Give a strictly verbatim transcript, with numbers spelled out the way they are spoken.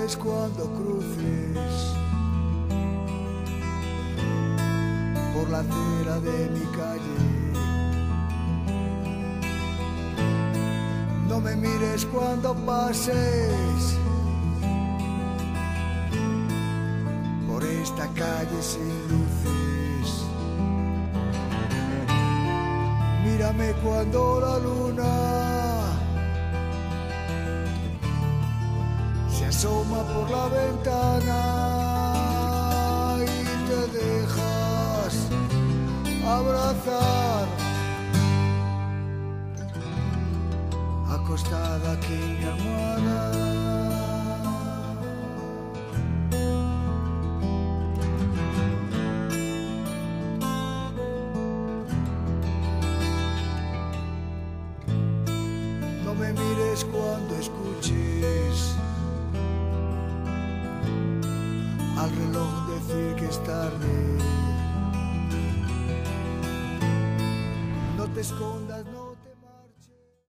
mires cuando cruces por la acera de mi calle. No me mires cuando pases por esta calle sin luces. Mírame cuando la luna se asoma por la ventana y te dejas abrazar, acostada aquí en mi almohada. No me mires cuando escuches al reloj decir que es tarde. No te escondas.